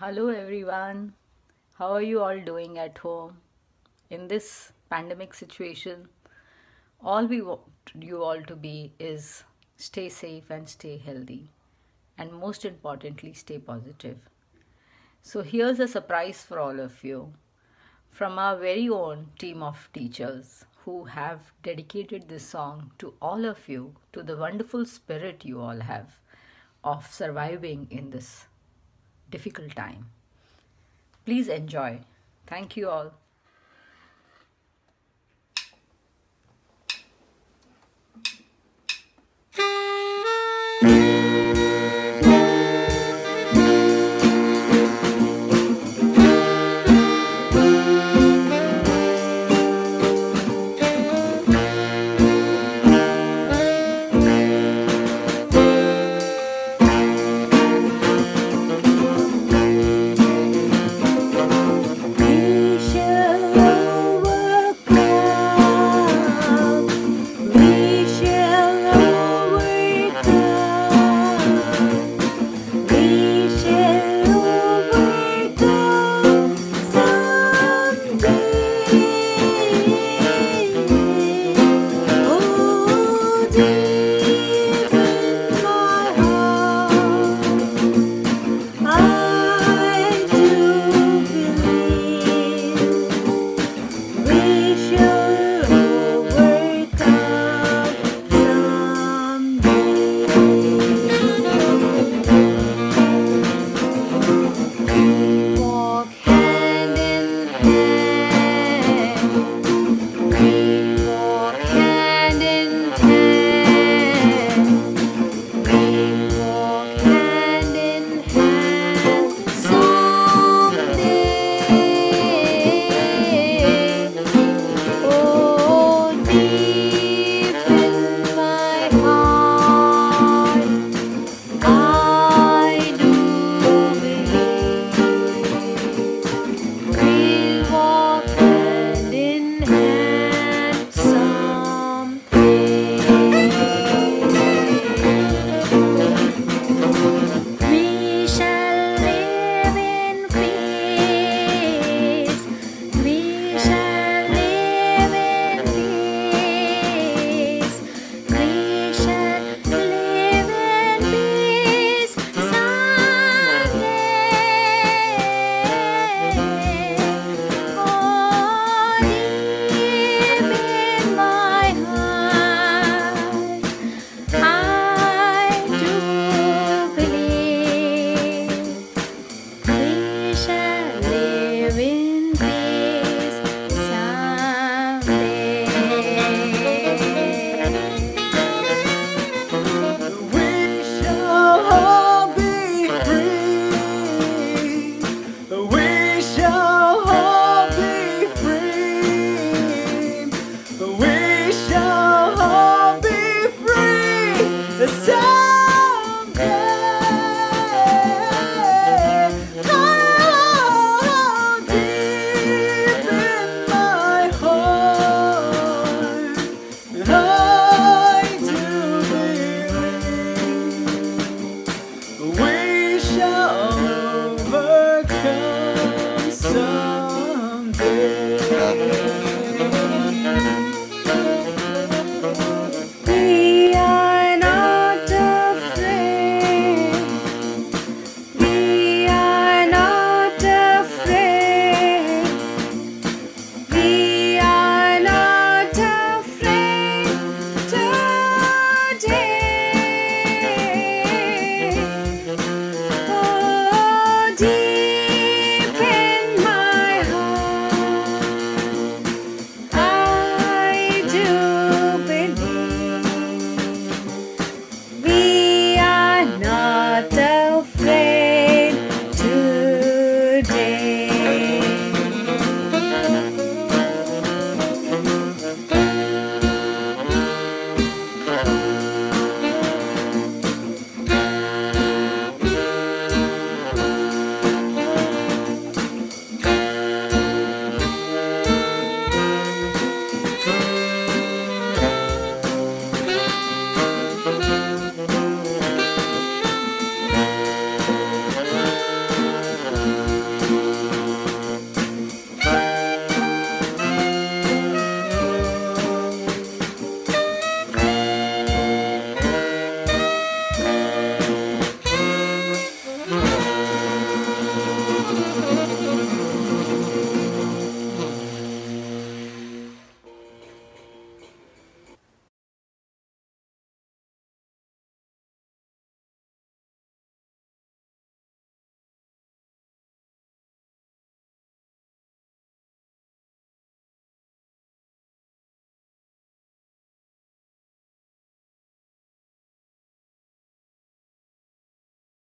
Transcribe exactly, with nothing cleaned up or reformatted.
Hello everyone. How are you all doing at home? In this pandemic situation, all we want you all to be is stay safe and stay healthy, and most importantly, stay positive. So, here's a surprise for all of you from our very own team of teachers who have dedicated this song to all of you, to the wonderful spirit you all have of surviving in this difficult time. Please enjoy. Thank you all. Thank you.